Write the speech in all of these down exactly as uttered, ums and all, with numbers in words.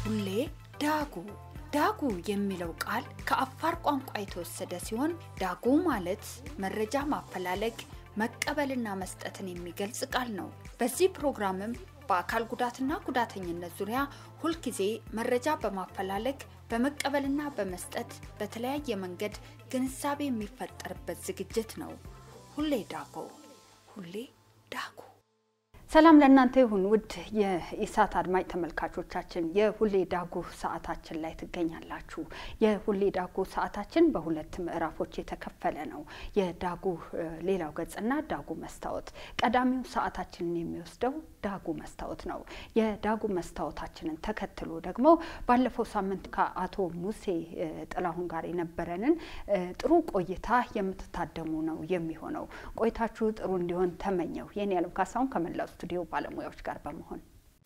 ሁሌ ዳጉ ዳጉ የሚለው ቃል ከአፋር ቋንቋ የተወሰደ ሲሆን ዳጉ ማለት መረጃ ማፈላለግ መቀበልና መስጠትን የሚገልጽ ቃል ነው። በዚህ ፕሮግራምም በአካል ጉዳትና ጉዳተኝነት ዙሪያ ሁሉ ጊዜ መረጃ በማፈላለግ በመቀበልና በመስጠት በተለያየ መንገድ ግንዛቤ የሚፈጠርበት ዝግጅት ነው። ሁሌ ዳጉ ሁሌ ዳጉ ሰላም ለእናንተ ይሁን ውድ የኢሳት አድማጭ ተመልካቾቻችን የሁሌ ዳጉ ሰዓታችን ላይ ትገኛላችሁ። የሁሌ ዳጉ ሰዓታችን በሁለት ምዕራፎች የተከፈለ ነው። የዳጉ ሌላው ገጽና ዳጉ መስታወት ቀዳሚው ሰዓታችንን የሚወስደው ዳጉ መስታወት ነው። የዳጉ መስታወታችንን ተከትሎ ደግሞ ባለፈው ሳምንት ከአቶ ሙሴ ጥላሁን ጋር የነበረንን ጥሩ ቆይታ የምትታደሙ ነው የሚሆነው። ቆይታችሁ ጥሩ እንዲሆን ተመኘው። የኔ ያለም ካሳውን ከመላው ስቱዲዮ ባለሙያዎች ጋር በመሆን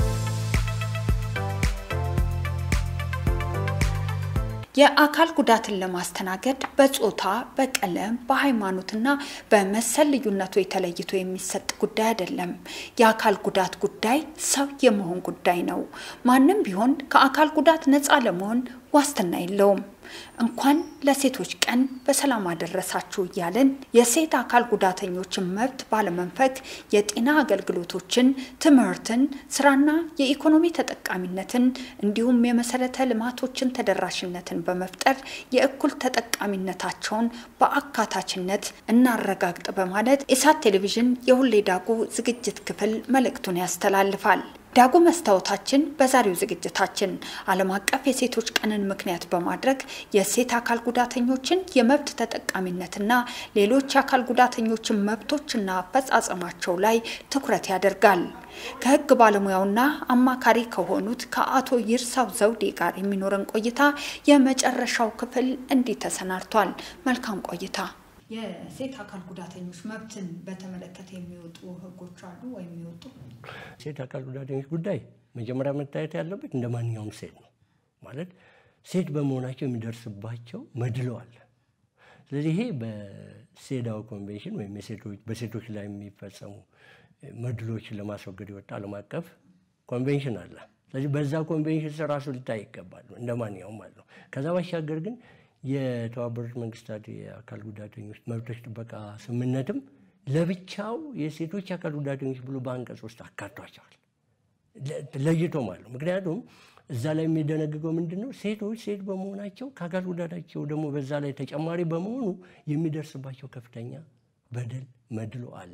የአካል ጉዳትን ለማስተናገድ በጾታ በቀለም በሃይማኖትና በመሰል ልዩነቱ የተለይቶ የሚሰጥ ጉዳይ አይደለም። የአካል ጉዳት ጉዳይ ሰው የመሆን ጉዳይ ነው። ማንንም ቢሆን ከአካል ጉዳት ነፃ ለመሆን ዋስትና የለውም። እንኳን ለሴቶች ቀን በሰላም አደረሳችሁ ያለን የሴት አካል ጉዳተኞችን መብት ባለመንፈግ የጤና አገልግሎቶችን ትምህርትን ስራና የኢኮኖሚ ተጠቃሚነትን እንዲሁም የመሰረተ ልማቶችን ተደራሽነትን በመፍጠር የእኩል ተጠቃሚነታቸውን በአካታችነት እናረጋግጥ በማለት ኢሳት ቴሌቪዥን የሁሌ ዳጉ ዝግጅት ክፍል መልእክቱን ያስተላልፋል። ዳጉ መስታወታችን በዛሬው ዝግጅታችን ዓለም አቀፍ የሴቶች ቀንን ምክንያት በማድረግ የሴት አካል ጉዳተኞችን የመብት ተጠቃሚነትና ሌሎች አካል ጉዳተኞችን መብቶችና አፈጻጸማቸው ላይ ትኩረት ያደርጋል። ከህግ ባለሙያውና አማካሪ ከሆኑት ከአቶ ይርሳው ዘውዴ ጋር የሚኖረን ቆይታ የመጨረሻው ክፍል እንዲህ ተሰናድቷል። መልካም ቆይታ። የሴት አካል ጉዳተኞች መብትን በተመለከተ የሚወጡ ህጎች አሉ ወይ የሚወጡ? ሴት አካል ጉዳተኞች ጉዳይ መጀመሪያ መታየት ያለበት እንደማንኛውም ሴት ነው። ማለት ሴት በመሆናቸው የሚደርስባቸው መድሎ አለ። ስለዚህ ይሄ በሴዳው ኮንቬንሽን ወይም የሴቶች በሴቶች ላይ የሚፈጸሙ መድሎችን ለማስወገድ የወጣ ዓለም አቀፍ ኮንቬንሽን አለ። ስለዚህ በዛ ኮንቬንሽን ስር ራሱ ሊታይ ይገባል እንደማንኛውም ማለት ነው። ከዛ ባሻገር ግን የተባበሩት መንግስታት የአካል ጉዳተኞች መብቶች ጥበቃ ስምምነትም ለብቻው የሴቶች አካል ጉዳተኞች ብሎ በአንቀጽ ውስጥ አካቷቸዋል ለይቶ ማለት ነው። ምክንያቱም እዛ ላይ የሚደነግገው ምንድነው? ሴቶች ሴት በመሆናቸው ከአካል ጉዳታቸው ደግሞ በዛ ላይ ተጨማሪ በመሆኑ የሚደርስባቸው ከፍተኛ በደል መድሎ አለ።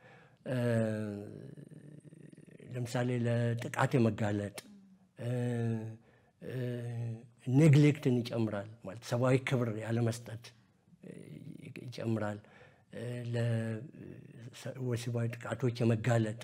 ለምሳሌ ለጥቃት የመጋለጥ ኔግሌክትን ይጨምራል ማለት ሰብአዊ ክብር ያለ መስጠት ይጨምራል። ለወሲባዊ ጥቃቶች የመጋለጥ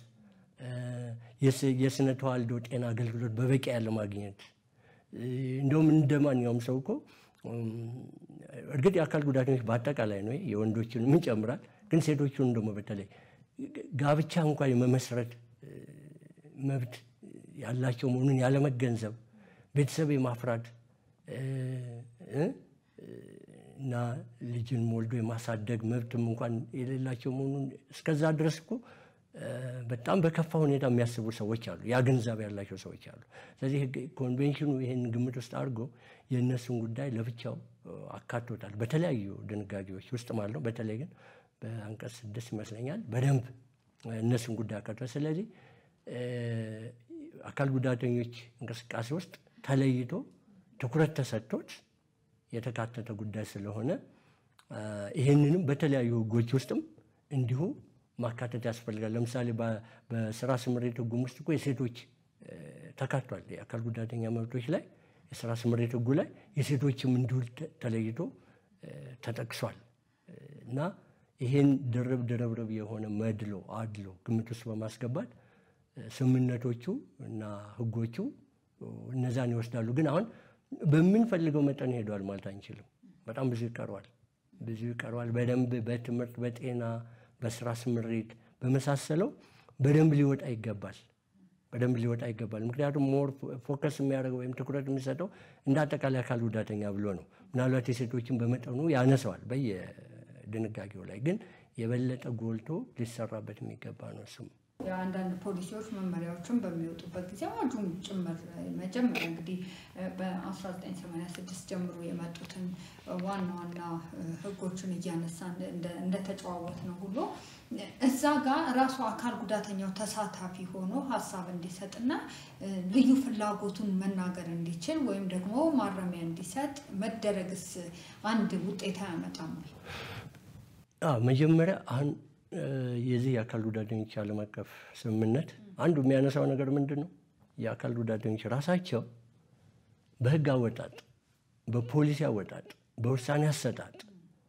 የስነ ተዋልዶ ጤና አገልግሎት በበቂ ያለ ማግኘት እንደውም እንደማንኛውም ሰው እኮ እርግጥ የአካል ጉዳተኞች በአጠቃላይ ነው የወንዶችን ምን ይጨምራል። ግን ሴቶቹን ደግሞ በተለይ ጋብቻ እንኳን የመመስረት መብት ያላቸው መሆኑን ያለ መገንዘብ ቤተሰብ የማፍራት እና ልጅን ሞልዶ የማሳደግ መብትም እንኳን የሌላቸው መሆኑን እስከዛ ድረስ እኮ በጣም በከፋ ሁኔታ የሚያስቡ ሰዎች አሉ። ያ ግንዛቤ ያላቸው ሰዎች አሉ። ስለዚህ ኮንቬንሽኑ ይሄን ግምት ውስጥ አድርጎ የእነሱን ጉዳይ ለብቻው አካቶታል በተለያዩ ድንጋጌዎች ውስጥ ማለት ነው። በተለይ ግን በአንቀጽ ስድስት ይመስለኛል በደንብ እነሱን ጉዳይ አካቷል። ስለዚህ አካል ጉዳተኞች እንቅስቃሴ ውስጥ ተለይቶ ትኩረት ተሰጥቶት የተካተተ ጉዳይ ስለሆነ ይሄንንም በተለያዩ ህጎች ውስጥም እንዲሁ ማካተት ያስፈልጋል። ለምሳሌ በስራ ስምሪት ህጉም ውስጥ እኮ የሴቶች ተካቷል። የአካል ጉዳተኛ መብቶች ላይ የስራ ስምሪት ህጉ ላይ የሴቶችም እንዲሁ ተለይቶ ተጠቅሷል እና ይሄን ድርብ ድርብርብ የሆነ መድሎ አድሎ ግምት ውስጥ በማስገባት ስምምነቶቹ እና ህጎቹ እነዛን ይወስዳሉ። ግን አሁን በምንፈልገው መጠን ሄዷል ማለት አንችልም። በጣም ብዙ ይቀርዋል ብዙ ይቀርዋል። በደንብ በትምህርት በጤና በስራ ስምሪት በመሳሰለው በደንብ ሊወጣ ይገባል በደንብ ሊወጣ ይገባል። ምክንያቱም ሞር ፎከስ የሚያደርገው ወይም ትኩረት የሚሰጠው እንደ አጠቃላይ አካል ጉዳተኛ ብሎ ነው። ምናልባት የሴቶችን በመጠኑ ያነሰዋል በየድንጋጌው ላይ ግን የበለጠ ጎልቶ ሊሰራበት የሚገባ ነው። እሱም የአንዳንድ ፖሊሲዎች መመሪያዎችን በሚወጡበት ጊዜ አዋጁን ጭምር መጀመሪያ እንግዲህ በ1986 ጀምሮ የመጡትን ዋና ዋና ህጎችን እያነሳን እንደተጨዋወት ነው ሁሉ እዛ ጋር ራሱ አካል ጉዳተኛው ተሳታፊ ሆኖ ሐሳብ እንዲሰጥና ልዩ ፍላጎቱን መናገር እንዲችል ወይም ደግሞ ማረሚያ እንዲሰጥ መደረግስ አንድ ውጤት ያመጣም ነው? አዎ መጀመሪያ አሁን የዚህ የአካል ጉዳተኞች ዓለም አቀፍ ስምምነት አንዱ የሚያነሳው ነገር ምንድነው? የአካል ጉዳተኞች ራሳቸው በህግ አወጣጥ፣ በፖሊሲ አወጣጥ፣ በውሳኔ አሰጣጥ፣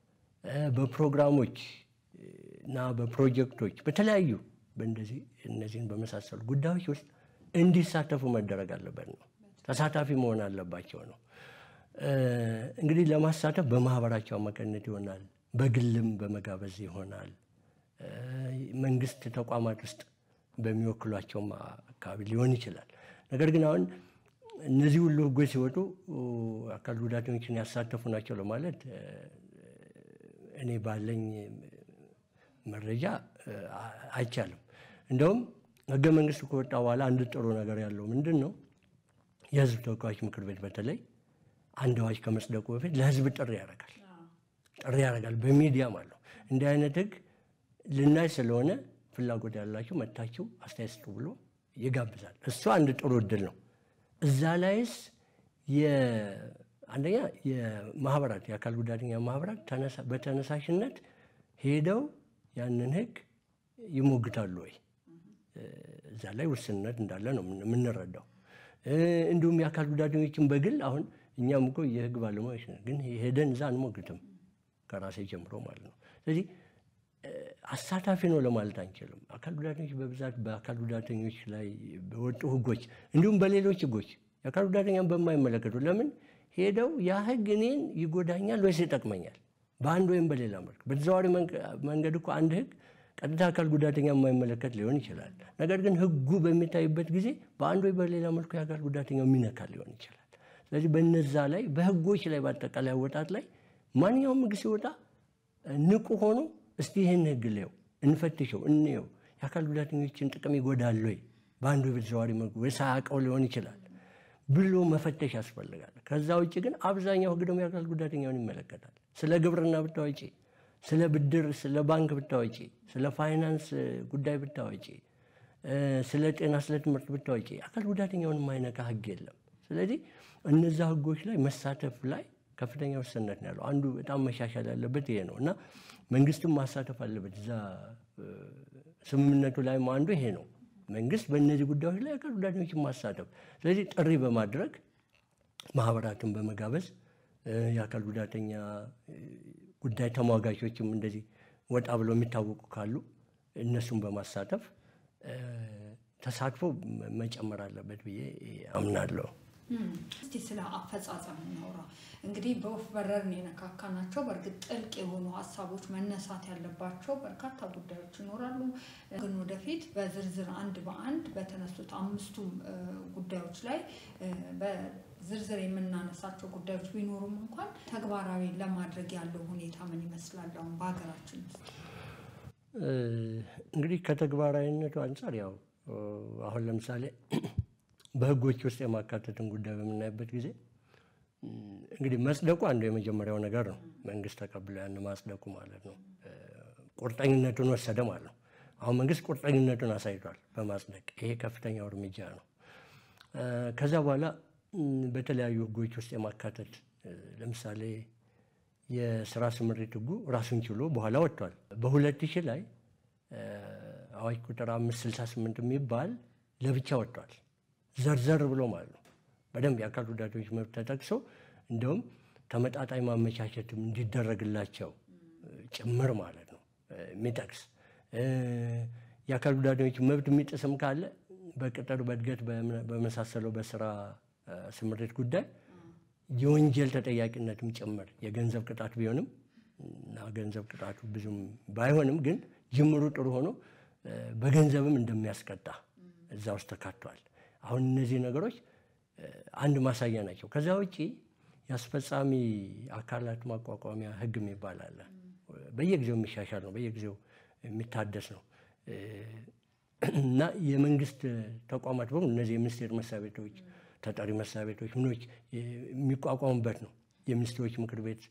በፕሮግራሞች እና በፕሮጀክቶች በተለያዩ በእንደዚህ እነዚህን በመሳሰሉ ጉዳዮች ውስጥ እንዲሳተፉ መደረግ አለበት ነው። ተሳታፊ መሆን አለባቸው ነው። እንግዲህ ለማሳተፍ በማህበራቸው አማካኝነት ይሆናል፣ በግልም በመጋበዝ ይሆናል፣ መንግስት ተቋማት ውስጥ በሚወክሏቸው አካባቢ ሊሆን ይችላል። ነገር ግን አሁን እነዚህ ሁሉ ህጎች ሲወጡ አካል ጉዳተኞችን ያሳተፉ ናቸው ለማለት እኔ ባለኝ መረጃ አይቻልም። እንደውም ህገ መንግስቱ ከወጣ በኋላ አንድ ጥሩ ነገር ያለው ምንድነው? የህዝብ ተወካዮች ምክር ቤት በተለይ አንድ አዋጅ ከመጽደቁ በፊት ለህዝብ ጥሪ ያደርጋል ጥሪ ያደርጋል በሚዲያ ማለት ነው። እንዲህ አይነት ህግ ልናይ ስለሆነ ፍላጎት ያላችሁ መታችሁ አስተያየት ስጡ ብሎ ይጋብዛል። እሱ አንድ ጥሩ እድል ነው። እዛ ላይስ የአንደኛ የማህበራት የአካል ጉዳተኛ ማህበራት በተነሳሽነት ሄደው ያንን ህግ ይሞግታሉ ወይ? እዛ ላይ ውስንነት እንዳለ ነው የምንረዳው። እንዲሁም የአካል ጉዳተኞችን በግል አሁን እኛም እኮ የህግ ባለሙያዎች ነን፣ ግን ሄደን እዛ አንሞግትም ከራሴ ጀምሮ ማለት ነው። ስለዚህ አሳታፊ ነው ለማለት አንችልም። አካል ጉዳተኞች በብዛት በአካል ጉዳተኞች ላይ በወጡ ህጎች እንዲሁም በሌሎች ህጎች የአካል ጉዳተኛን በማይመለከቱ ለምን ሄደው ያ ህግ እኔን ይጎዳኛል ወይስ ይጠቅመኛል በአንድ ወይም በሌላ መልክ በተዘዋዋሪ መንገድ እኮ አንድ ህግ ቀጥታ አካል ጉዳተኛ የማይመለከት ሊሆን ይችላል። ነገር ግን ህጉ በሚታይበት ጊዜ በአንድ ወይ በሌላ መልኩ የአካል ጉዳተኛው የሚነካ ሊሆን ይችላል። ስለዚህ በእነዛ ላይ በህጎች ላይ በአጠቃላይ አወጣጥ ላይ ማንኛውም ህግ ሲወጣ ንቁ ሆኖ እስቲ ይህን ህግ ላይው እንፈትሸው እንየው የአካል ጉዳተኞችን ጥቅም ይጎዳል ወይ በአንድ ወይ በተዘዋዋሪ መልኩ ወይ ሳያውቀው ሊሆን ይችላል ብሎ መፈተሽ ያስፈልጋል። ከዛ ውጭ ግን አብዛኛው ህግ ደግሞ የአካል ጉዳተኛውን ይመለከታል። ስለ ግብርና ብታወጪ፣ ስለ ብድር ስለ ባንክ ብታወጪ፣ ስለ ፋይናንስ ጉዳይ ብታወጪ፣ ስለ ጤና ስለ ትምህርት ብታወጪ አካል ጉዳተኛውን የማይነካ ህግ የለም። ስለዚህ እነዛ ህጎች ላይ መሳተፍ ላይ ከፍተኛ ውስንነት ነው ያለው። አንዱ በጣም መሻሻል ያለበት ይሄ ነው እና መንግስትም ማሳተፍ አለበት። እዛ ስምምነቱ ላይ አንዱ ይሄ ነው። መንግስት በእነዚህ ጉዳዮች ላይ አካል ጉዳተኞችን ማሳተፍ፣ ስለዚህ ጥሪ በማድረግ ማህበራትን በመጋበዝ የአካል ጉዳተኛ ጉዳይ ተሟጋቾችም እንደዚህ ወጣ ብለው የሚታወቁ ካሉ እነሱን በማሳተፍ ተሳትፎ መጨመር አለበት ብዬ አምናለሁ። እስቲ ስለ አፈጻጸም እናውራ። እንግዲህ በወፍ በረር የነካካናቸው በእርግጥ ጥልቅ የሆኑ ሀሳቦች መነሳት ያለባቸው በርካታ ጉዳዮች ይኖራሉ። ግን ወደፊት በዝርዝር አንድ በአንድ በተነሱት አምስቱ ጉዳዮች ላይ በዝርዝር የምናነሳቸው ጉዳዮች ቢኖሩም እንኳን ተግባራዊ ለማድረግ ያለው ሁኔታ ምን ይመስላል አሁን በሀገራችን ውስጥ? እንግዲህ ከተግባራዊነቱ አንፃር ያው አሁን ለምሳሌ በህጎች ውስጥ የማካተትን ጉዳይ በምናይበት ጊዜ እንግዲህ መጽደቁ አንዱ የመጀመሪያው ነገር ነው። መንግስት ተቀብሎ ያን ማጽደቁ ማለት ነው ቁርጠኝነቱን ወሰደ ማለት ነው። አሁን መንግስት ቁርጠኝነቱን አሳይቷል በማጽደቅ ይሄ ከፍተኛው እርምጃ ነው። ከዛ በኋላ በተለያዩ ህጎች ውስጥ የማካተት ለምሳሌ የስራ ስምሪት ህጉ ራሱን ችሎ በኋላ ወጥቷል። በሁለት ሺህ ላይ አዋጅ ቁጥር አምስት ስልሳ ስምንት የሚባል ለብቻ ወጥቷል። ዘርዘር ብሎ ማለት ነው በደንብ የአካል ጉዳተኞች መብት ተጠቅሶ እንደውም ተመጣጣኝ ማመቻቸትም እንዲደረግላቸው ጭምር ማለት ነው የሚጠቅስ የአካል ጉዳተኞች መብት የሚጥስም ካለ በቅጥር በእድገት በመሳሰለው በስራ ስምሪት ጉዳይ የወንጀል ተጠያቂነትም ጭምር የገንዘብ ቅጣት ቢሆንም እና ገንዘብ ቅጣቱ ብዙም ባይሆንም ግን ጅምሩ ጥሩ ሆኖ በገንዘብም እንደሚያስቀጣ እዛ ውስጥ ተካቷል። አሁን እነዚህ ነገሮች አንድ ማሳያ ናቸው። ከዛ ውጪ ያስፈጻሚ አካላት ማቋቋሚያ ህግ የሚባል አለ። በየጊዜው የሚሻሻል ነው፣ በየጊዜው የሚታደስ ነው። እና የመንግስት ተቋማት በሙሉ እነዚህ የሚኒስቴር መስሪያ ቤቶች ተጠሪ መስሪያ ቤቶች ምኖች የሚቋቋሙበት ነው። የሚኒስትሮች ምክር ቤት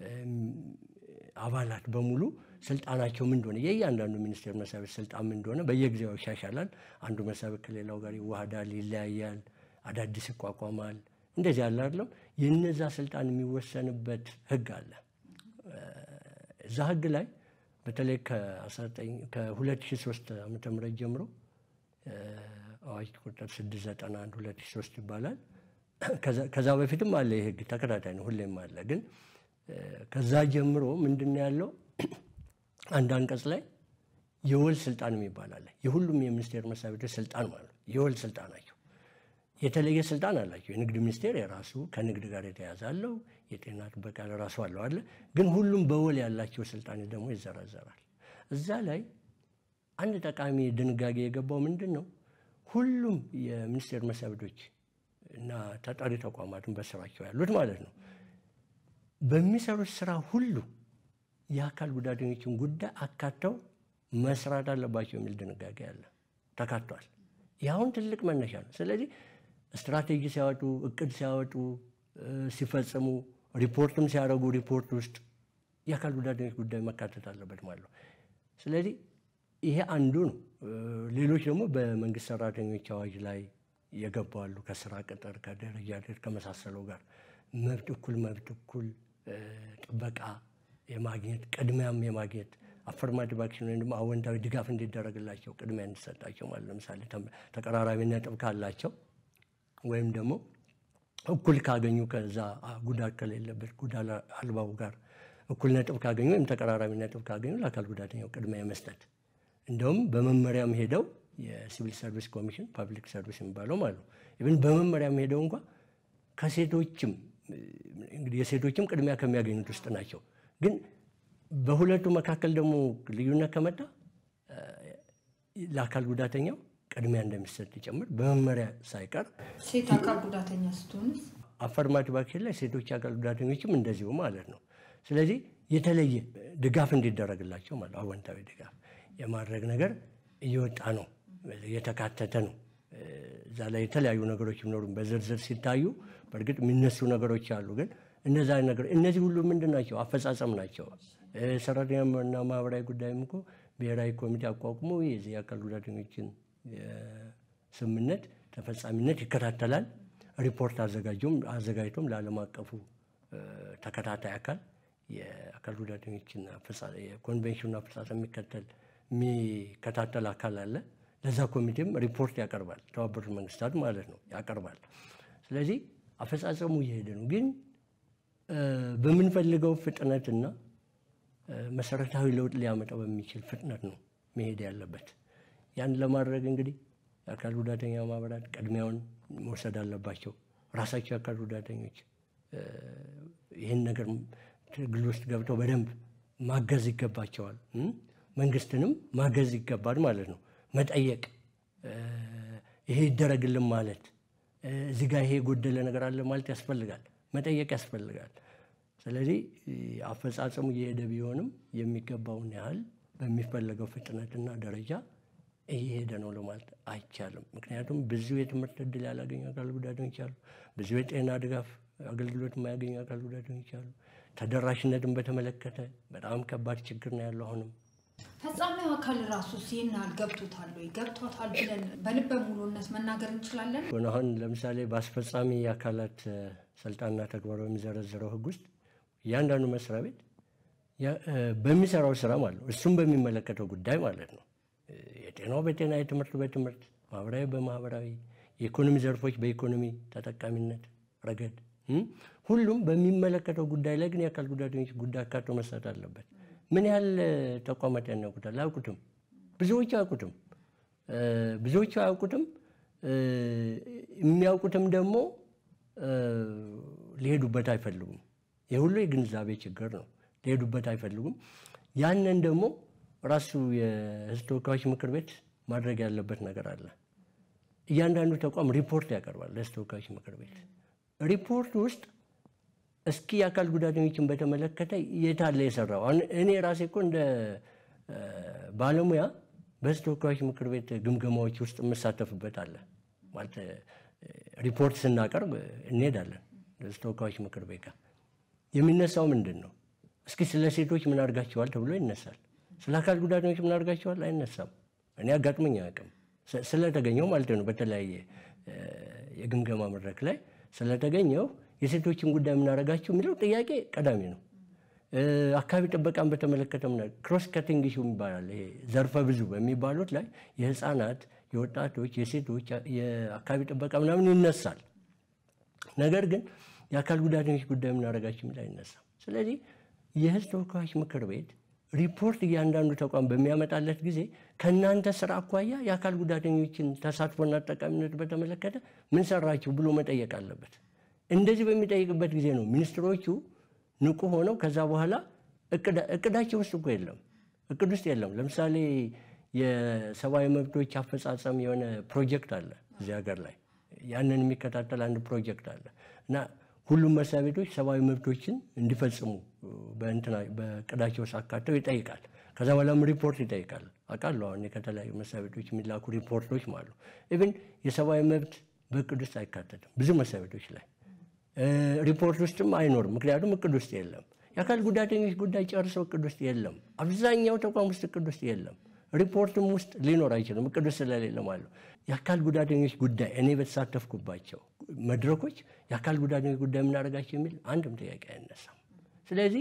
አባላት በሙሉ ስልጣናቸው ምን እንደሆነ የእያንዳንዱ ሚኒስቴር መስሪያ ቤት ስልጣን ምን እንደሆነ በየጊዜው ይሻሻላል። አንዱ መስሪያ ቤት ከሌላው ጋር ይዋሃዳል፣ ይለያያል፣ አዳዲስ ይቋቋማል። እንደዚህ ያለ አይደለም። የነዛ ስልጣን የሚወሰንበት ህግ አለ። እዛ ህግ ላይ በተለይ ከሁለት ሺህ ሶስት ዓመተ ምህረት ጀምሮ አዋጅ ቁጥር ስድስት መቶ ዘጠና አንድ ሁለት ሺህ ሶስት ይባላል። ከዛ በፊትም አለ ይሄ ህግ ተከታታይ ነው፣ ሁሌም አለ። ግን ከዛ ጀምሮ ምንድነው ያለው? አንድ አንቀጽ ላይ የወል ስልጣን የሚባል አለ። የሁሉም የሚኒስቴር መስሪያ ቤቶች ስልጣን ማለት የወል ስልጣን ናቸው። የተለየ ስልጣን አላቸው። የንግድ ሚኒስቴር የራሱ ከንግድ ጋር የተያያዘ አለው። የጤና ጥበቃ ለራሱ አለው አለ። ግን ሁሉም በወል ያላቸው ስልጣን ደግሞ ይዘረዘራል። እዛ ላይ አንድ ጠቃሚ ድንጋጌ የገባው ምንድነው? ሁሉም የሚኒስቴር መስሪያ ቤቶች እና ተጠሪ ተቋማትን በስራቸው ያሉት ማለት ነው በሚሰሩት ስራ ሁሉ የአካል ጉዳተኞችን ጉዳይ አካተው መስራት አለባቸው የሚል ድንጋጌ አለ፣ ተካቷል። ያሁን ትልቅ መነሻ ነው። ስለዚህ ስትራቴጂ ሲያወጡ፣ እቅድ ሲያወጡ፣ ሲፈጽሙ፣ ሪፖርትም ሲያደርጉ ሪፖርት ውስጥ የአካል ጉዳተኞች ጉዳይ መካተት አለበት ማለት ነው። ስለዚህ ይሄ አንዱ ነው። ሌሎች ደግሞ በመንግስት ሰራተኞች አዋጅ ላይ የገባሉ ከስራ ቅጥር ከደረጃ እድገት ከመሳሰለው ጋር መብት እኩል መብት እኩል ጥበቃ የማግኘት ቅድሚያም የማግኘት አፈርማቲቭ አክሽን ወይም አወንታዊ ድጋፍ እንዲደረግላቸው ቅድሚያ እንዲሰጣቸው ማለት ለምሳሌ ተቀራራቢ ነጥብ ካላቸው ወይም ደግሞ እኩል ካገኙ ከዛ ጉዳት ከሌለበት ጉዳት አልባው ጋር እኩል ነጥብ ካገኙ ወይም ተቀራራቢ ነጥብ ካገኙ ለአካል ጉዳተኛው ቅድሚያ መስጠት እንደውም በመመሪያም ሄደው የሲቪል ሰርቪስ ኮሚሽን ፐብሊክ ሰርቪስ የሚባለው ማለት ነው። ኢቭን በመመሪያም ሄደው እንኳን ከሴቶችም እንግዲህ የሴቶችም ቅድሚያ ከሚያገኙት ውስጥ ናቸው። ግን በሁለቱ መካከል ደግሞ ልዩነት ከመጣ ለአካል ጉዳተኛው ቅድሚያ እንደሚሰጥ ጭምር በመመሪያ ሳይቀር ሴት አካል ጉዳተኛ ስትሆንስ አፈርማቲቭ አክሽን ላይ ሴቶች አካል ጉዳተኞችም እንደዚሁ ማለት ነው። ስለዚህ የተለየ ድጋፍ እንዲደረግላቸው ማለት አወንታዊ ድጋፍ የማድረግ ነገር እየወጣ ነው፣ የተካተተ ነው። እዛ ላይ የተለያዩ ነገሮች ቢኖሩም በዝርዝር ሲታዩ በእርግጥ የሚነሱ ነገሮች አሉ። ግን እነዛ ነገር እነዚህ ሁሉ ምንድን ናቸው? አፈጻጸም ናቸው። ሰራተኛና ማህበራዊ ጉዳይም እኮ ብሔራዊ ኮሚቴ አቋቁሞ የዚህ የአካል ጉዳተኞችን ስምምነት ተፈጻሚነት ይከታተላል። ሪፖርት አዘጋጅቶም አዘጋጅቶም ለዓለም አቀፉ ተከታታይ አካል የአካል ጉዳተኞችን የኮንቬንሽኑን አፈጻጸም የሚከተል የሚከታተል አካል አለ። ለዛ ኮሚቴም ሪፖርት ያቀርባል፣ ተባበሩት መንግስታት ማለት ነው ያቀርባል። ስለዚህ አፈጻጸሙ እየሄደ ነው። ግን በምንፈልገው ፍጥነትና መሰረታዊ ለውጥ ሊያመጣ በሚችል ፍጥነት ነው መሄድ ያለበት። ያን ለማድረግ እንግዲህ የአካል ጉዳተኛ ማህበራት ቅድሚያውን መውሰድ አለባቸው። ራሳቸው የአካል ጉዳተኞች ይህን ነገር ትግል ውስጥ ገብተው በደንብ ማገዝ ይገባቸዋል። መንግስትንም ማገዝ ይገባል ማለት ነው። መጠየቅ፣ ይሄ ይደረግልን ማለት፣ እዚህ ጋር ይሄ የጎደለ ነገር አለ ማለት ያስፈልጋል። መጠየቅ ያስፈልጋል። ስለዚህ አፈጻጸሙ እየሄደ ቢሆንም የሚገባውን ያህል በሚፈለገው ፍጥነትና ደረጃ እየሄደ ነው ለማለት አይቻልም። ምክንያቱም ብዙ የትምህርት እድል ያላገኙ አካል ጉዳተኞች አሉ። ብዙ የጤና ድጋፍ አገልግሎት የማያገኙ አካል ጉዳተኞች አሉ። ተደራሽነትን በተመለከተ በጣም ከባድ ችግር ነው ያለው። አሁንም ፈጻሚው አካል ራሱ ሲናል ገብቶታል ወይ ገብቶታል ብለን በልበ ሙሉነት መናገር እንችላለን። አሁን ለምሳሌ በአስፈጻሚ አካላት ስልጣንና ተግባር የሚዘረዝረው ህግ ውስጥ እያንዳንዱ መስሪያ ቤት በሚሰራው ስራ ማለት ነው እሱም በሚመለከተው ጉዳይ ማለት ነው የጤናው በጤና የትምህርቱ በትምህርት ማህበራዊ በማህበራዊ የኢኮኖሚ ዘርፎች በኢኮኖሚ ተጠቃሚነት ረገድ ሁሉም በሚመለከተው ጉዳይ ላይ ግን የአካል ጉዳተኞች ጉዳይ አካቶ መስራት አለበት። ምን ያህል ተቋማት ያናውቁታል? አያውቁትም። ብዙዎች አያውቁትም። ብዙዎች አያውቁትም። የሚያውቁትም ደግሞ ሊሄዱበት አይፈልጉም። የሁሉ የግንዛቤ ችግር ነው። ሊሄዱበት አይፈልጉም። ያንን ደግሞ ራሱ የህዝብ ተወካዮች ምክር ቤት ማድረግ ያለበት ነገር አለ። እያንዳንዱ ተቋም ሪፖርት ያቀርባል ለህዝብ ተወካዮች ምክር ቤት። ሪፖርት ውስጥ እስኪ የአካል ጉዳተኞችን በተመለከተ የታለ የሰራው? እኔ ራሴ እኮ እንደ ባለሙያ በህዝብ ተወካዮች ምክር ቤት ግምገማዎች ውስጥ መሳተፍበት አለ ማለት ሪፖርት ስናቀርብ እንሄዳለን በህዝብ ተወካዮች ምክር ቤት ጋር የሚነሳው ምንድነው እስኪ ስለ ሴቶች ምን አድርጋቸዋል ተብሎ ይነሳል ስለ አካል ጉዳተኞች ምን አድርጋቸዋል አይነሳም እኔ አጋጥመኝ አያውቅም ስለተገኘው ማለት ነው በተለያየ የግምገማ መድረክ ላይ ስለተገኘው የሴቶችን ጉዳይ ምን አደረጋችሁ የሚለው ጥያቄ ቀዳሚ ነው አካባቢ ጥበቃን በተመለከተም ክሮስ ካቲንግ ኢሹ ይባላል ይሄ ዘርፈ ብዙ በሚባሉት ላይ የህፃናት የወጣቶች የሴቶች የአካባቢ ጥበቃ ምናምን ይነሳል ነገር ግን የአካል ጉዳተኞች ጉዳይ ምን አደረጋችሁ የሚል አይነሳም ስለዚህ የህዝብ ተወካዮች ምክር ቤት ሪፖርት እያንዳንዱ ተቋም በሚያመጣለት ጊዜ ከናንተ ስራ አኳያ የአካል ጉዳተኞችን ተሳትፎና ተጠቃሚነት በተመለከተ ምን ሰራችሁ ብሎ መጠየቅ አለበት እንደዚህ በሚጠይቅበት ጊዜ ነው ሚኒስትሮቹ ንቁ ሆነው ከዛ በኋላ እቅዳቸው ውስጥ እኮ የለም እቅድ ውስጥ የለም ለምሳሌ የሰብአዊ መብቶች አፈጻጸም የሆነ ፕሮጀክት አለ እዚህ ሀገር ላይ ያንን የሚከታተል አንድ ፕሮጀክት አለ እና ሁሉም መስሪያ ቤቶች ሰብአዊ መብቶችን እንዲፈጽሙ በእንትና በቅዳቸው ሳካተው ይጠይቃል ከዛ በኋላም ሪፖርት ይጠይቃል አቃለው አሁን ከተለያዩ መስሪያ ቤቶች የሚላኩ ሪፖርቶች ማለት ኢቭን የሰብአዊ መብት በቅድ ውስጥ አይካተትም ብዙ መስሪያ ቤቶች ላይ ሪፖርት ውስጥም አይኖርም ምክንያቱም እቅድ ውስጥ የለም የአካል ጉዳተኞች ጉዳይ ጨርሶ እቅድ ውስጥ የለም አብዛኛው ተቋም ውስጥ እቅድ ውስጥ የለም ሪፖርትም ውስጥ ሊኖር አይችልም እቅድ ውስጥ ስለሌለ ማለት የአካል ጉዳተኞች ጉዳይ እኔ በተሳተፍኩባቸው መድረኮች የአካል ጉዳተኞች ጉዳይ ምን አደረጋቸው የሚል አንድም ጥያቄ አይነሳም ስለዚህ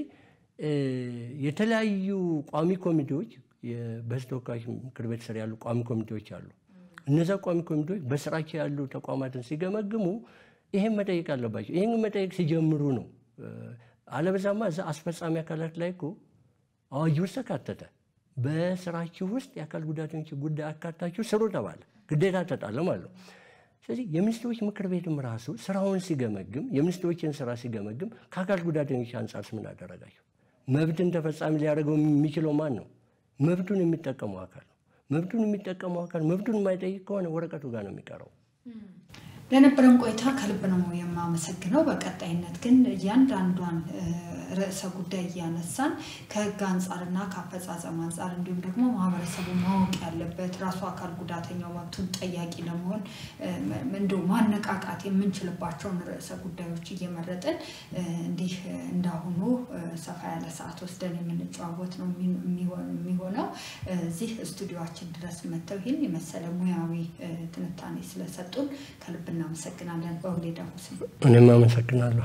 የተለያዩ ቋሚ ኮሚቴዎች በህዝብ ተወካዮች ምክር ቤት ስር ያሉ ቋሚ ኮሚቴዎች አሉ እነዛ ቋሚ ኮሚቴዎች በስራቸው ያሉ ተቋማትን ሲገመግሙ ይሄን መጠየቅ አለባቸው ይሄን መጠየቅ ሲጀምሩ ነው አለበዛማ እዛ አስፈጻሚ አካላት ላይ እኮ አዋጅ ውስጥ ተካተተ በስራችሁ ውስጥ የአካል ጉዳተኞች ጉዳይ አካታችሁ ስሩ ተባለ ግዴታ ተጣለ ማለት ስለዚህ የሚኒስትሮች ምክር ቤትም ራሱ ስራውን ሲገመግም የሚኒስትሮችን ስራ ሲገመግም ከአካል ጉዳተኞች አንፃር ምን አደረጋቸው መብትን ተፈጻሚ ሊያደርገው የሚችለው ማን ነው መብቱን የሚጠቀመው አካል ነው መብቱን የሚጠቀመው አካል መብቱን የማይጠይቅ ከሆነ ወረቀቱ ጋር ነው የሚቀረው ለነበረን ቆይታ ከልብ ነው የማመሰግነው በቀጣይነት ግን ያንዳንዷን ርዕሰ ጉዳይ ያነሳን ከህግ አንፃርና ከአፈጻጸም አንፃር እንዲሁም ደግሞ ማህበረሰቡ ማወቅ ያለበት ራሱ አካል ጉዳተኛው መብቱን ጠያቂ ለመሆን እንደው ማነቃቃት የምንችልባቸውን ርዕሰ ጉዳዮች እየመረጥን እንዲህ እንዳሁኑ ሰፋ ያለ ሰዓት ወስደን የምንጨዋወት ነው የሚሆነው እዚህ ስቱዲዮአችን ድረስ መጥተው ይህን የመሰለ ሙያዊ ትንታኔ ስለሰጡን ከልብ እናመሰግናለን በሁሌዳ ሁሴን እኔም አመሰግናለሁ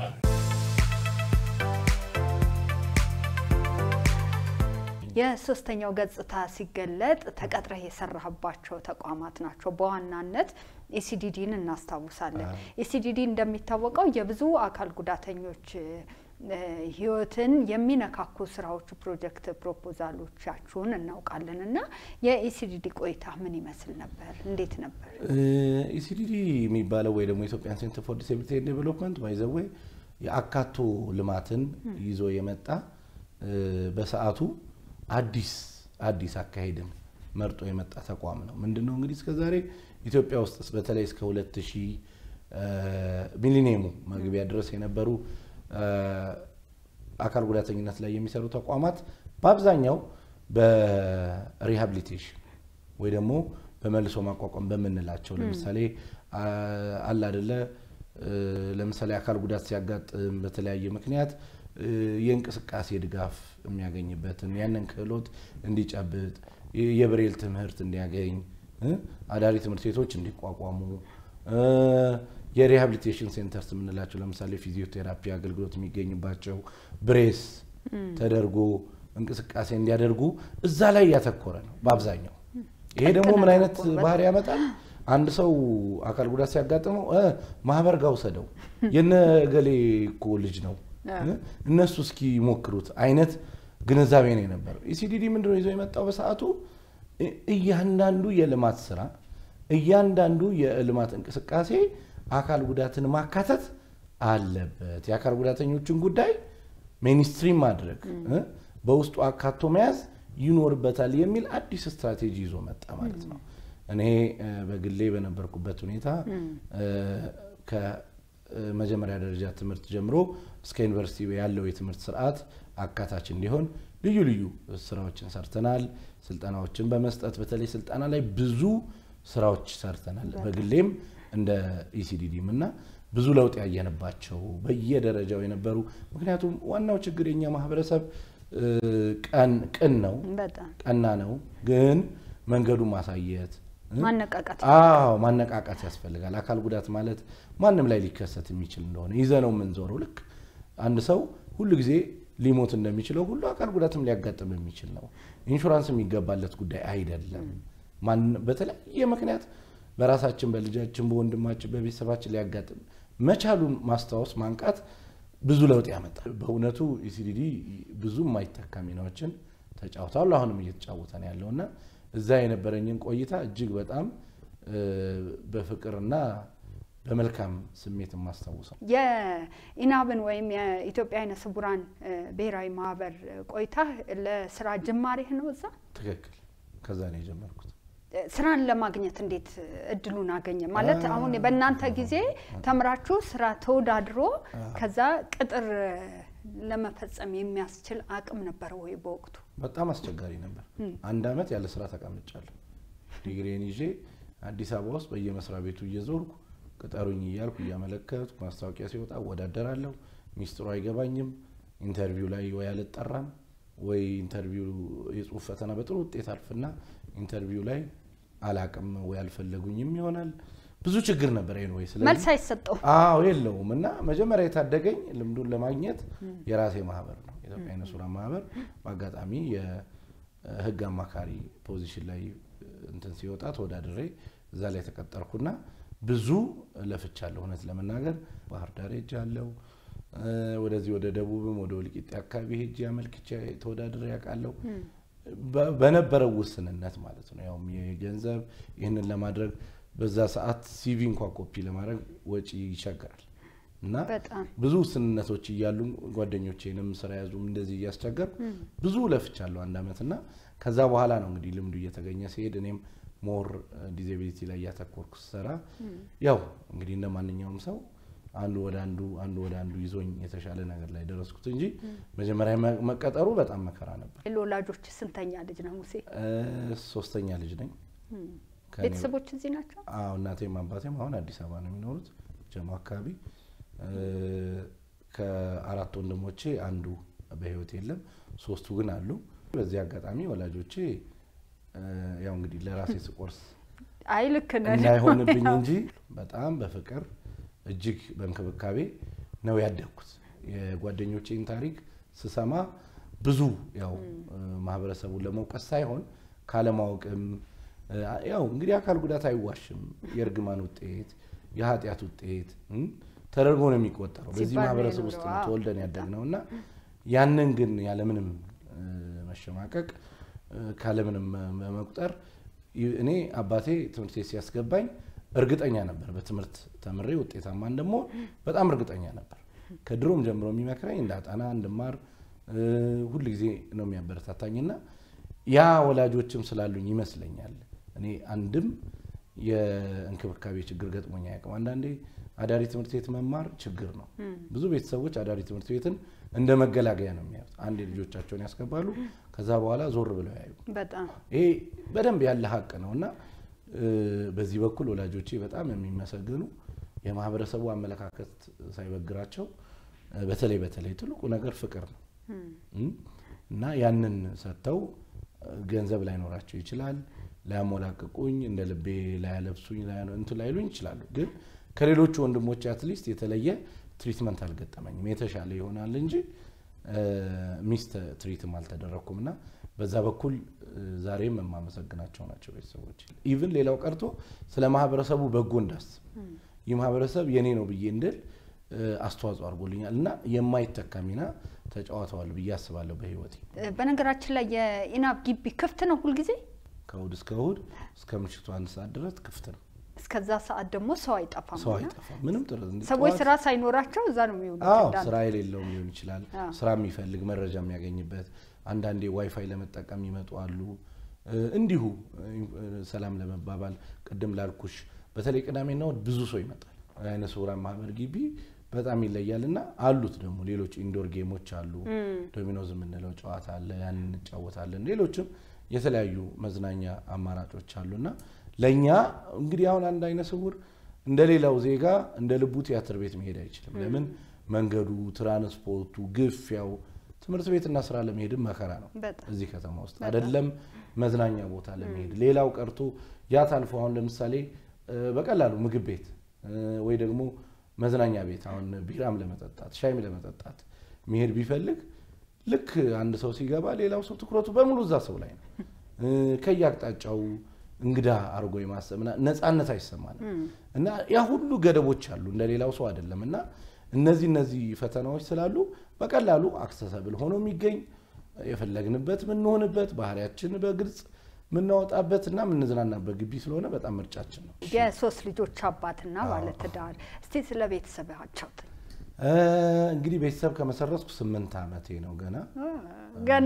የሶስተኛው ገጽታ ሲገለጥ ተቀጥረህ የሰራህባቸው ተቋማት ናቸው በዋናነት ኢሲዲዲን እናስታውሳለን ኢሲዲዲ እንደሚታወቀው የብዙ አካል ጉዳተኞች ህይወትን የሚነካኩ ስራዎች ፕሮጀክት ፕሮፖዛሎቻችሁን እናውቃለንና የኢሲዲዲ ቆይታ ምን ይመስል ነበር እንዴት ነበር ኢሲዲዲ የሚባለው ወይ ደግሞ ኢትዮጵያን ሴንተር ፎር ዲስኤቢሊቲ ኤንድ ዴቨሎፕመንት ባይዘው የአካቶ ልማትን ይዞ የመጣ በሰዓቱ አዲስ አዲስ አካሄድን መርጦ የመጣ ተቋም ነው ምንድነው እንግዲህ እስከ ዛሬ ኢትዮጵያ ውስጥ በተለይ እስከ ሁለት ሺህ ሚሊኒየሙ መግቢያ ድረስ የነበሩ አካል ጉዳተኝነት ላይ የሚሰሩ ተቋማት በአብዛኛው በሪሃቢሊቴሽን ወይ ደግሞ በመልሶ ማቋቋም በመንላቸው ለምሳሌ አለ አይደለ ለምሳሌ አካል ጉዳት ሲያጋጥም በተለያየ ምክንያት የእንቅስቃሴ ድጋፍ የሚያገኝበትን ያንን ክህሎት እንዲጨብጥ የብሬል ትምህርት እንዲያገኝ አዳሪ ትምህርት ቤቶች እንዲቋቋሙ የሪሃቢሊቴሽን ሴንተርስ ምንላቸው ለምሳሌ ፊዚዮቴራፒ አገልግሎት የሚገኝባቸው ብሬስ ተደርጎ እንቅስቃሴ እንዲያደርጉ እዛ ላይ ያተኮረ ነው በአብዛኛው ይሄ ደግሞ ምን አይነት ባህሪ ያመጣል አንድ ሰው አካል ጉዳት ሲያጋጥመው ማህበር ጋር ወሰደው የነገሌ እኮ ልጅ ነው እነሱ እስኪ ሞክሩት አይነት ግንዛቤ ነው የነበረው ኢሲዲዲ ምንድነው ይዞ የመጣው በሰዓቱ እያንዳንዱ የልማት ስራ እያንዳንዱ የልማት እንቅስቃሴ አካል ጉዳትን ማካተት አለበት የአካል ጉዳተኞችን ጉዳይ ሜንስትሪም ማድረግ በውስጡ አካቶ መያዝ ይኖርበታል የሚል አዲስ ስትራቴጂ ይዞ መጣ ማለት ነው እኔ በግሌ በነበርኩበት ሁኔታ ከ መጀመሪያ ደረጃ ትምህርት ጀምሮ እስከ ዩኒቨርሲቲ ያለው የትምህርት ስርዓት አካታች እንዲሆን ልዩ ልዩ ስራዎችን ሰርተናል ስልጣናዎችን በመስጠት በተለይ ስልጣና ላይ ብዙ ስራዎች ሰርተናል በግሌም እንደ ኢሲዲዲም እና ብዙ ለውጥ ያየነባቸው በየደረጃው የነበሩ ምክንያቱም ዋናው ችግር የኛ ማህበረሰብ ቀን ቀን ነው ቀና ነው ግን መንገዱ ማሳየት ማነቃቃት አዎ ማነቃቃት ያስፈልጋል አካል ጉዳት ማለት ማንንም ላይ ሊከሰት የሚችል እንደሆነ ይዘነው መንዞረው ልክ አንድ ሰው ሁሉ ጊዜ ሊሞት እንደሚችለው ሁሉ አካል ጉዳትም ሊያጋጥም የሚችል ነው ኢንሹራንስ የሚገባለት ጉዳይ አይደለም ማን በተለየ ምክንያት በራሳችን በልጃችን በወንድማችን በቤተሰባችን ሊያጋጥም መቻሉን ማስተዋወስ ማንቃት ብዙ ለውጥ ያመጣል በእውነቱ ኢሲዲዲ ብዙ ማይተካ ሚናዎችን ተጫውቷል አሁንም እየተጫወተ ነው ያለውና እዛ የነበረኝን ቆይታ እጅግ በጣም በፍቅርና በመልካም ስሜት ማስተዋወሰው የኢናብን ወይም የኢትዮጵያ አይነ ስውራን ብሔራዊ ማህበር ቆይታ ለስራ ጅማሬ ነው እዛ ትክክል ከዛ ነው የጀመርኩት ስራን ለማግኘት እንዴት እድሉን አገኘ ማለት አሁን በእናንተ ጊዜ ተምራችሁ ስራ ተወዳድሮ ከዛ ቅጥር ለመፈጸም የሚያስችል አቅም ነበር ወይ በወቅቱ በጣም አስቸጋሪ ነበር አንድ አመት ያለ ስራ ተቀምጫለሁ ዲግሪን ይዤ አዲስ አበባ ውስጥ በየመስሪያ ቤቱ እየዞርኩ ቅጠሩኝ ይያልኩ ያመለከትኩ ማስታወቂያ ሲወጣ ወዳደራለሁ ሚስጥሩ አይገባኝም ኢንተርቪው ላይ ወይ አልጠራም ወይ ኢንተርቪው የጽሁፍ ፈተና በጥሩ ውጤት አልፈና ኢንተርቪው ላይ አላቅም ወይ አልፈለጉኝም ይሆናል ብዙ ችግር ነበር ኤኒዌይ ስለዚህ መልስ አይሰጠው አዎ የለውም እና መጀመሪያ የታደገኝ ልምዱን ለማግኘት የራሴ ማህበር ነው የኢትዮጵያ አይነ ስውራን ማህበር በአጋጣሚ የህግ አማካሪ ፖዚሽን ላይ እንትን ሲወጣ ተወዳድሬ እዛ ላይ ተቀጠርኩና ብዙ ለፍቻለሁ እውነት ለመናገር ባህር ዳር ሄጃለሁ ወደዚህ ወደ ደቡብም ወደ ወልቂጤ አካባቢ ሄጄ አመልክቼ ተወዳድሬ ያቃለሁ በነበረው ውስንነት ማለት ነው ያው የገንዘብ ይሄንን ለማድረግ በዛ ሰዓት ሲቪ እንኳን ኮፒ ለማድረግ ወጪ ይቸግራል እና ብዙ ውስንነቶች ይያሉ ጓደኞቼንም ስራ ያዙም እንደዚህ ያስቸገር ብዙ ለፍቻለሁ አንድ አመትና ከዛ በኋላ ነው እንግዲህ ልምዱ እየተገኘ ሲሄድ እኔም ሞር ዲዛቢሊቲ ላይ ያተኮርኩ ሰራ ያው እንግዲህ እንደማንኛውም ሰው አንዱ ወደ አንዱ አንዱ ወደ አንዱ ይዞኝ የተሻለ ነገር ላይ ደረስኩት እንጂ መጀመሪያ መቀጠሩ በጣም መከራ ነበር ለወላጆች ስንተኛ ልጅ ነው ሙሴ ሶስተኛ ልጅ ነኝ ቤተሰቦች እዚህ ናቸው አዎ እናቴም አባቴም አሁን አዲስ አበባ ነው የሚኖሩት ጀማ አካባቢ ከአራት ወንድሞቼ አንዱ በህይወት የለም ሶስቱ ግን አሉ በዚህ አጋጣሚ ወላጆቼ ያው እንግዲህ ለራሴ ስቆርስ አይ ልክ ነህ እንዳይሆንብኝ እንጂ በጣም በፍቅር እጅግ በእንክብካቤ ነው ያደግኩት የጓደኞቼን ታሪክ ስሰማ ብዙ ያው ማህበረሰቡን ለመውቀስ ሳይሆን ካለማወቅም ያው እንግዲህ አካል ጉዳት አይዋሽም የርግማን ውጤት የኃጢያት ውጤት ተደርጎ ነው የሚቆጠረው በዚህ ማህበረሰብ ውስጥ ነው ተወልደን ያደግነውና ያንን ግን ያለ ምንም መሸማቀቅ ካለ ምንም መቁጠር እኔ አባቴ ትምህርት ሲያስገባኝ እርግጠኛ ነበር በትምህርት ተምሬ ውጤታማ እንደሞ በጣም እርግጠኛ ነበር ከድሮም ጀምሮ የሚመክረኝ እንዳጣና እንድማር ሁሉ ጊዜ ነው የሚያበረታታኝና ያ ወላጆችም ስላሉኝ ይመስለኛል እኔ አንድም የእንክብካቤ ችግር ገጥሞኛ ያቀም አንዳንዴ አዳሪ ትምህርት ቤት መማር ችግር ነው ብዙ ቤተሰቦች አዳሪ ትምህርት ቤትን እንደ መገላገያ ነው የሚያዩት አንድ ልጆቻቸውን ያስገባሉ ከዛ በኋላ ዞር ብለው ያዩ በጣም ይሄ በደንብ ያለ ሀቅ ነውና በዚህ በኩል ወላጆቼ በጣም የሚመሰገኑ የማህበረሰቡ አመለካከት ሳይበግራቸው በተለይ በተለይ ትልቁ ነገር ፍቅር ነው እና ያንን ሰተው ገንዘብ ላይ ኖራቸው ይችላል ላያሞላቅቁኝ እንደ ልቤ ላይ ያለብሱኝ ላይ እንት ላይሉኝ ይችላሉ ግን ከሌሎች ወንድሞች አትሊስት የተለየ ትሪትመንት አልገጠመኝም የተሻለ ይሆናል እንጂ ሚስት ትሪትም አልተደረኩምና በዛ በኩል ዛሬም ማመሰግናቸው ናቸው ቤተሰቦች ኢቭን ሌላው ቀርቶ ስለ ማህበረሰቡ በጎ እንዳስ የማህበረሰብ የኔ ነው ብዬ እንደል አስተዋጽኦ አድርጎልኛልና የማይተካሚና ተጫዋታዋል ብዬ አስባለሁ በህይወቴ በነገራችን ላይ የኢናብ ግቢ ክፍት ነው ሁሉ ጊዜ ከውድ እስከ ውድ እስከ ምሽቱ አንድ ሰዓት ድረስ ክፍት ነው እስከዛ ሰዓት ደግሞ ሰው አይጣፋም ሰው አይጣፋም ምንም ጥረት እንዴ ሰዎች ስራ ሳይኖራቸው እዛ ነው የሚውሉት አዎ ስራ የሌለው ሊሆን ይችላል ስራ የሚፈልግ መረጃ የሚያገኝበት አንዳንዴ ዋይፋይ ለመጠቀም ይመጡ አሉ እንዲሁ ሰላም ለመባባል ቀደም ላልኩሽ በተለይ ቅዳሜና እሁድ ብዙ ሰው ይመጣል አይነ ስውራን ማህበር ግቢ በጣም ይለያልና አሉት ደግሞ ሌሎች ኢንዶር ጌሞች አሉ ዶሚኖዝ የምንለው ጨዋታ አለ ያን እንጫወታለን ሌሎችም የተለያዩ መዝናኛ አማራጮች አሉና ለኛ እንግዲህ አሁን አንድ አይነ ስውር እንደሌላው ዜጋ እንደ ልቡ ቲያትር ቤት መሄድ አይችልም ለምን መንገዱ ትራንስፖርቱ ግፍያው ትምህርት ቤትና ስራ ለመሄድ መከራ ነው እዚህ ከተማ ውስጥ አይደለም መዝናኛ ቦታ ለመሄድ ሌላው ቀርቶ ያ ታልፎ አሁን ለምሳሌ በቀላሉ ምግብ ቤት ወይ ደግሞ መዝናኛ ቤት አሁን ቢራም ለመጠጣት ሻይም ለመጠጣት መሄድ ቢፈልግ ልክ አንድ ሰው ሲገባ ሌላው ሰው ትኩረቱ በሙሉ እዛ ሰው ላይ ነው ከያቅጣጫው እንግዳ አርጎ የማሰብና ነፃነት አይሰማንም እና ያ ሁሉ ገደቦች አሉ እንደሌላው ሰው አይደለምና እነዚህ እነዚህ ፈተናዎች ስላሉ በቀላሉ አክሰሰብል ሆኖ የሚገኝ የፈለግንበት ምን ሆነበት ባህሪያችን በግልጽ ምን ናወጣበትና ምን ዝናናበት ግቢ ስለሆነ በጣም ምርጫችን ነው የሶስት ልጆች አባትና ባለ ትዳር እስቲ ስለ ቤተሰባቸው እንግዲህ ቤተሰብ ከመሰረትኩ ስምንት አመቴ ነው ገና ገና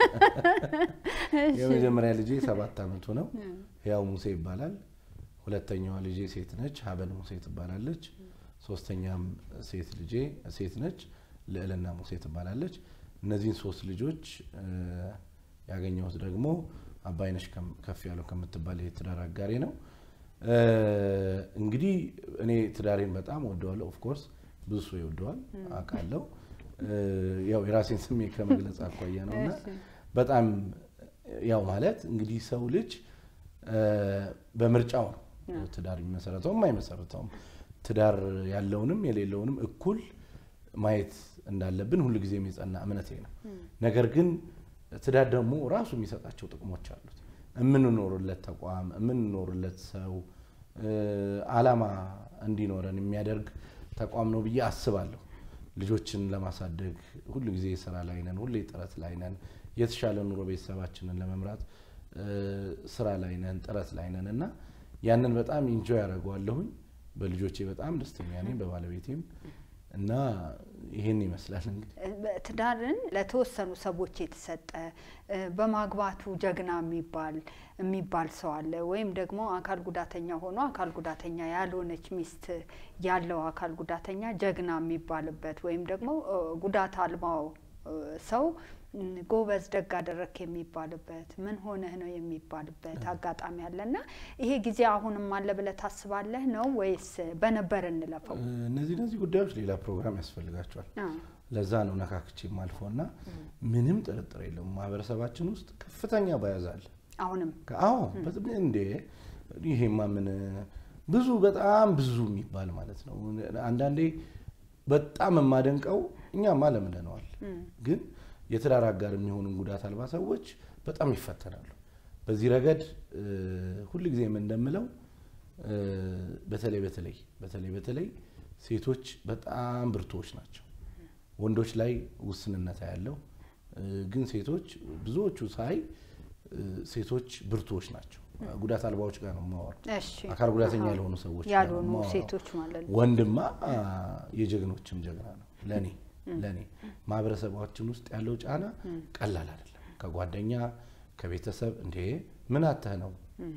የመጀመሪያ ልጄ ሰባት አመቱ ነው ያው ሙሴ ይባላል ሁለተኛዋ ልጄ ሴት ነች ሀበን ሙሴ ትባላለች ሶስተኛም ሴት ልጄ ሴት ነች ለእለና ሙሴ ትባላለች እነዚህን ሶስት ልጆች ያገኘሁት ደግሞ አባይነሽ ከፍ ያለው ከምትባል የትዳር አጋሬ ነው እንግዲህ እኔ ትዳሬን በጣም ወደዋለሁ ኦፍ ኮርስ ብዙ ሰው ይወደዋል አቃለው ያው የራሴን ስሜት ከመግለጽ አኳያ ነውና በጣም ያው ማለት እንግዲህ ሰው ልጅ በምርጫው ነው ትዳር የሚመሰረተው የማይመሰረተው ትዳር ያለውንም የሌለውንም እኩል ማየት እንዳለብን ሁሉ ጊዜ የሚጸና እምነቴ ነው ነገር ግን ትዳር ደግሞ ራሱ የሚሰጣቸው ጥቅሞች አሉት እምንኖርለት ተቋም እምንኖርለት ሰው አላማ እንዲኖረን የሚያደርግ ተቋም ነው ብዬ አስባለሁ ልጆችን ለማሳደግ ሁሉ ጊዜ ስራ ላይ ነን ሁሉ ጥረት ላይ ነን የተሻለ ኑሮ ቤተሰባችንን ለመምራት ስራ ላይ ነን ጥረት ላይ ነንና ያንን በጣም ኢንጆይ ያደርጋለሁኝ በልጆቼ በጣም ደስተኛ ነኝ በባለቤቴም እና ይሄን ይመስላል እንግዲህ ትዳርን ለተወሰኑ ሰዎች የተሰጠ በማግባቱ ጀግና የሚባል የሚባል ሰው አለ ወይም ደግሞ አካል ጉዳተኛ ሆኖ አካል ጉዳተኛ ያልሆነች ሚስት ያለው አካል ጉዳተኛ ጀግና የሚባልበት ወይም ደግሞ ጉዳት አልባው ሰው ጎበዝ ደግ አደረክ የሚባልበት ምን ሆነህ ነው የሚባልበት አጋጣሚ አለና ይሄ ጊዜ አሁንም አለ ብለህ ታስባለህ ነው ወይስ በነበር እንለፈው እነዚህ እነዚህ ጉዳዮች ሌላ ፕሮግራም ያስፈልጋቸዋል ለዛ ነው ነካክቼ ማልፎና ምንም ጥርጥር የለም ማህበረሰባችን ውስጥ ከፍተኛ ባያዛል አሁንም አዎ በጣም እንዴ ይሄማ ምን ብዙ በጣም ብዙ የሚባል ማለት ነው አንዳንዴ በጣም የማደንቀው እኛማ ለምደነዋል ግን የትዳር አጋር የሚሆኑ ጉዳት አልባ ሰዎች በጣም ይፈተናሉ በዚህ ረገድ ሁሉ ጊዜ ምን እንደምለው በተለይ በተለይ በተለይ በተለይ ሴቶች በጣም ብርቱዎች ናቸው ወንዶች ላይ ውስንነት ያለው ግን ሴቶች ብዙዎቹ ሳይ ሴቶች ብርቱዎች ናቸው ጉዳት አልባዎች ጋር ነው ማወር አካል ጉዳተኛ ያልሆኑ ሰዎች ያልሆኑ ሴቶች ማለት ነው ወንድማ የጀግኖችም ጀግና ነው ለኔ ለኔ ማህበረሰባችን ውስጥ ያለው ጫና ቀላል አይደለም ከጓደኛ ከቤተሰብ እንዴ ምን አተህ ነው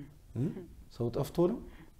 ሰው ጠፍቶ ነው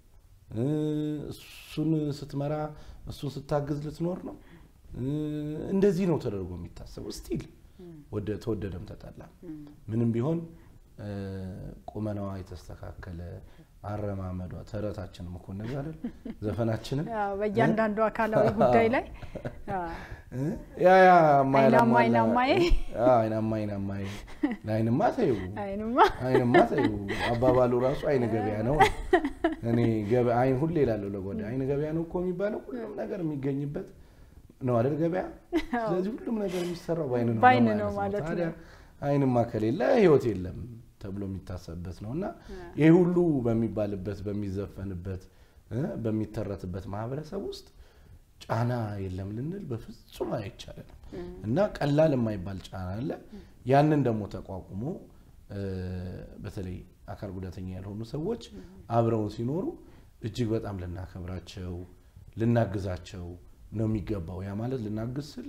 እሱን ስትመራ እሱን ስታግዝ ልትኖር ነው እንደዚህ ነው ተደርጎ የሚታሰበው ስቲል ወደ ተወደደም ተጣላ ምንም ቢሆን ቁመናዋ የተስተካከለ አረማመዷ ተረታችንም እኮ ነገር አይደል ዘፈናችንም ያው በእያንዳንዱ አካላዊ ጉዳይ ላይ ያ ያ ማይናማ ማይናማይ አይና ማይና ማይ አይንማ ታዩ አይንማ አይንማ ታዩ አባባሉ ራሱ አይን ገበያ ነው እኔ ገበያ አይን ሁሌ ይላል ለጎዳ አይን ገበያ ነው እኮ የሚባለው ሁሉም ነገር የሚገኝበት ነው አይደል ገበያ ስለዚህ ሁሉም ነገር የሚሰራው ባይን ነው ባይን ነው ማለት ነው አይንማ ከሌለ ህይወት የለም ተብሎ የሚታሰብበት ነውና ይሄ ሁሉ በሚባልበት በሚዘፈንበት በሚተረትበት ማህበረሰብ ውስጥ ጫና የለም ልንል በፍጹም አይቻልም እና ቀላል የማይባል ጫና አለ ያንን ደግሞ ተቋቁሞ በተለይ አካል ጉዳተኛ ያልሆኑ ሰዎች አብረው ሲኖሩ እጅግ በጣም ልናከብራቸው ልናግዛቸው ነው የሚገባው ያ ማለት ልናግስል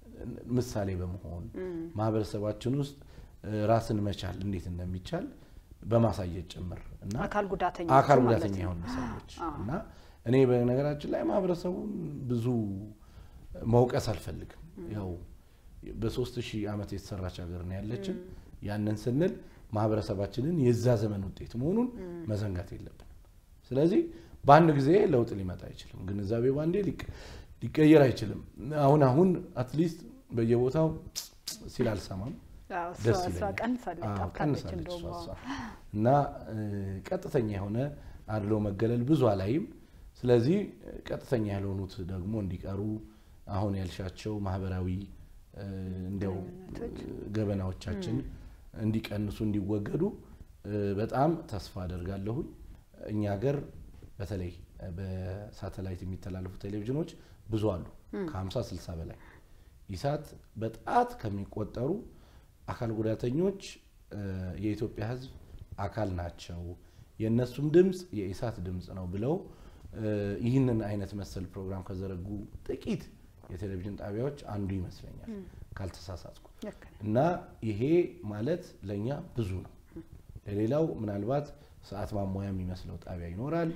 ምሳሌ በመሆን ማህበረሰባችን ውስጥ ራስን መቻል እንዴት እንደሚቻል በማሳየት ጭምር እና አካል ጉዳተኛ አካል ጉዳተኛ የሆኑ ሰዎች እና እኔ በነገራችን ላይ ማህበረሰቡን ብዙ መውቀስ አልፈልግም ያው በ3000 ዓመት የተሰራች ሀገር ነው ያለችን ያንን ስንል ማህበረሰባችንን የዛ ዘመን ውጤት መሆኑን መዘንጋት የለብንም ስለዚህ በአንድ ጊዜ ለውጥ ሊመጣ አይችልም ግንዛቤው ባንዴ ሊቀየር አይችልም አሁን አሁን አትሊስት በየቦታው ሲላል ሰማም ደስ ይላል ቀንሳለች እንደው እና ቀጥተኛ የሆነ አድሎ መገለል ብዙ አላይም ስለዚህ ቀጥተኛ ያልሆኑት ደግሞ እንዲቀሩ አሁን ያልሻቸው ማህበራዊ እንደው ገበናዎቻችን እንዲቀንሱ እንዲወገዱ በጣም ተስፋ አደርጋለሁ እኛ ሀገር በተለይ በሳተላይት የሚተላለፉ ቴሌቪዥኖች ብዙ አሉ ከ50 60 በላይ ኢሳት በጣት ከሚቆጠሩ አካል ጉዳተኞች የኢትዮጵያ ህዝብ አካል ናቸው የነሱም ድምጽ የኢሳት ድምጽ ነው ብለው ይህንን አይነት መሰል ፕሮግራም ከዘረጉ ጥቂት የቴሌቪዥን ጣቢያዎች አንዱ ይመስለኛል ካልተሳሳትኩ እና ይሄ ማለት ለኛ ብዙ ነው ለሌላው ምናልባት ሰዓት ማሞያ የሚመስለው ጣቢያ ይኖራል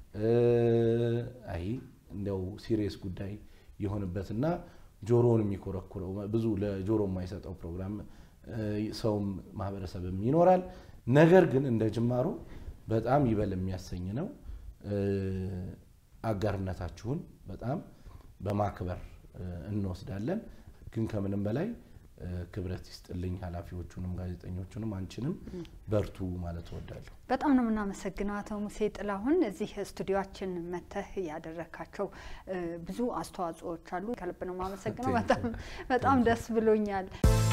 አይ እንደው ሲሪየስ ጉዳይ ይሆንበትና ጆሮውን የሚኮረኩረው ብዙ ለጆሮ የማይሰጠው ፕሮግራም ሰውም ማህበረሰብም ይኖራል ነገር ግን እንደ ጅማሩ በጣም ይበል የሚያሰኝ ነው አጋርነታችሁን በጣም በማክበር እንወስዳለን ግን ከምንም በላይ ክብረት ይስጥልኝ ኃላፊዎቹንም ጋዜጠኞቹንም አንቺንም በርቱ ማለት ወዳለሁ በጣም ነው እናመሰግናው አቶ ሙሴ ጥላሁን እዚህ ስቱዲዮአችን መተህ ያደረካቸው ብዙ አስተዋጽኦዎች አሉ ከልብ ነው ማመሰግናው በጣም በጣም ደስ ብሎኛል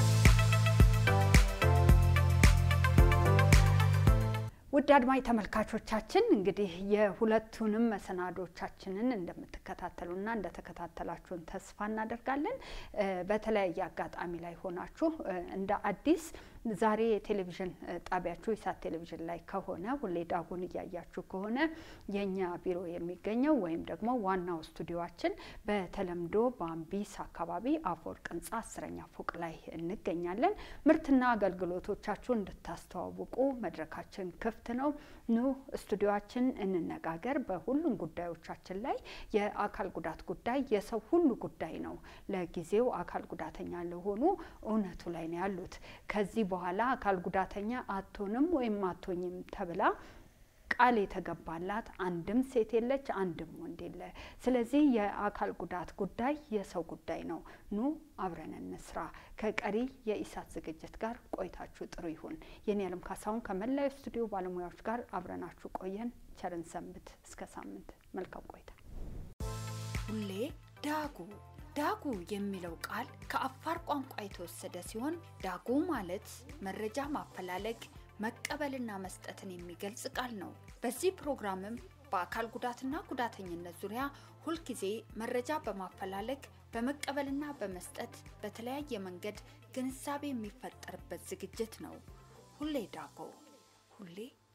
ውድ አድማጭ ተመልካቾቻችን እንግዲህ የሁለቱንም መሰናዶቻችንን እንደምትከታተሉና እንደተከታተላችሁን ተስፋ እናደርጋለን በተለያየ አጋጣሚ ላይ ሆናችሁ እንደ አዲስ ዛሬ ቴሌቪዥን ጣቢያችሁ ኢሳት ቴሌቪዥን ላይ ከሆነ ሁሌ ዳጉን ያያችሁ ከሆነ የኛ ቢሮ የሚገኘው ወይም ደግሞ ዋናው ስቱዲዮአችን በተለምዶ ባምቢስ አካባቢ አፎር ቅንጻ አስረኛ ፎቅ ላይ እንገኛለን ምርትና አገልግሎቶቻችሁን እንድታስተዋውቁ መድረካችን ክፍት ነው ኑ ስቱዲዮአችን እንነጋገር በሁሉም ጉዳዮቻችን ላይ የአካል ጉዳት ጉዳይ የሰው ሁሉ ጉዳይ ነው ለጊዜው አካል ጉዳተኛ ለሆኑ እውነቱ ላይ ነው ያሉት ከዚህ በኋላ አካል ጉዳተኛ አቶንም ወይም አቶኝም ተብላ ቃል የተገባላት አንድም ሴት የለች አንድም ወንድ የለ ስለዚህ የአካል ጉዳት ጉዳይ የሰው ጉዳይ ነው ኑ አብረን እንስራ ከቀሪ የኢሳት ዝግጅት ጋር ቆይታችሁ ጥሩ ይሁን የኔ ዓለም ካሳውን ከመላው ስቱዲዮ ባለሙያዎች ጋር አብረናችሁ ቆየን ቸርን ሰንብት እስከ ሳምንት መልካም ቆይታ ሁሌ ዳጉ ዳጉ የሚለው ቃል ከአፋር ቋንቋ የተወሰደ ሲሆን ዳጉ ማለት መረጃ ማፈላለግ መቀበልና መስጠትን የሚገልጽ ቃል ነው በዚህ ፕሮግራምም በአካል ጉዳትና ጉዳተኝነት ዙሪያ ሁሉ ጊዜ መረጃ በማፈላለግ በመቀበልና በመስጠት በተለያየ መንገድ ግንዛቤ የሚፈጠርበት ዝግጅት ነው ሁሌ ዳጉ ሁሌ